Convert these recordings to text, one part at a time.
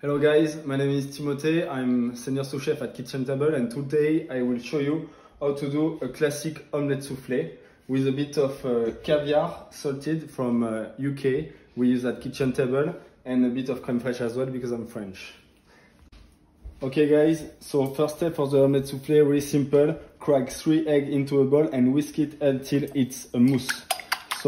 Hello guys, my name is Timothée. I'm senior sous chef at Kitchen Table, and today I will show you how to do a classic omelette soufflé with a bit of caviar salted from UK we use at Kitchen Table, and a bit of crème fraîche as well because I'm French. Okay guys, so first step for the omelette soufflé, really simple. Crack 3 eggs into a bowl and whisk it until it's a mousse. So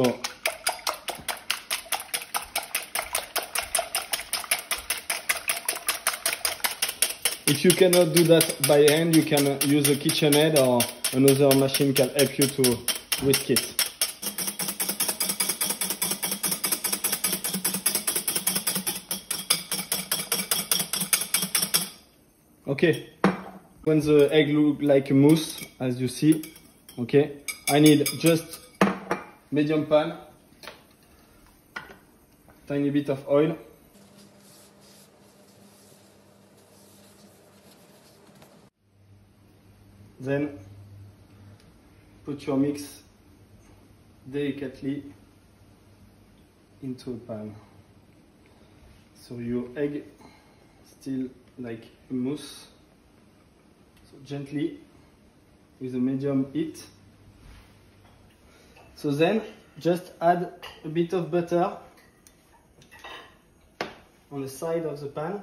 if you cannot do that by hand, you can use a KitchenAid or another machine can help you to whisk it. Okay, when the egg look like a mousse, as you see, okay, I need just medium pan, tiny bit of oil. Then put your mix delicately into a pan. So your egg still like a mousse. So gently with a medium heat. So then just add a bit of butter on the side of the pan.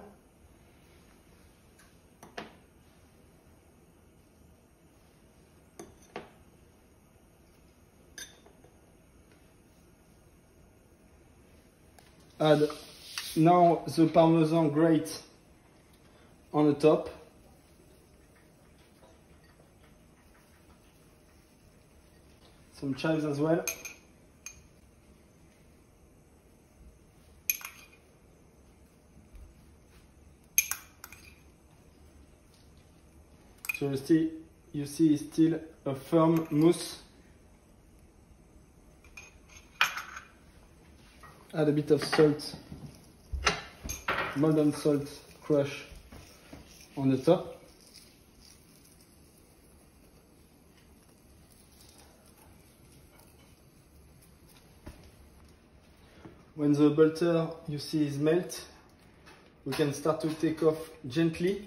Add now the Parmesan grate on the top. Some chives as well. So you see it's still a firm mousse. Add a bit of salt, modern salt crush on the top. When the butter you see is melt, we can start to take off gently.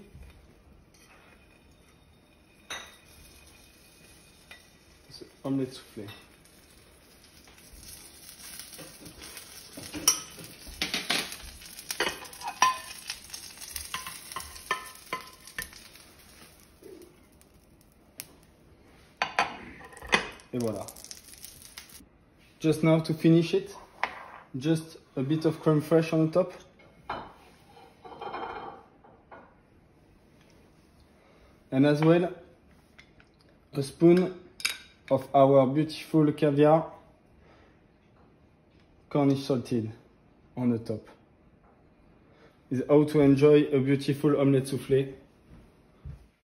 It's omelette soufflé. Et voilà. Just now to finish it, just a bit of crème fraîche on the top. And as well, a spoon of our beautiful caviar, Cornish salted on the top. Is how to enjoy a beautiful omelette soufflé.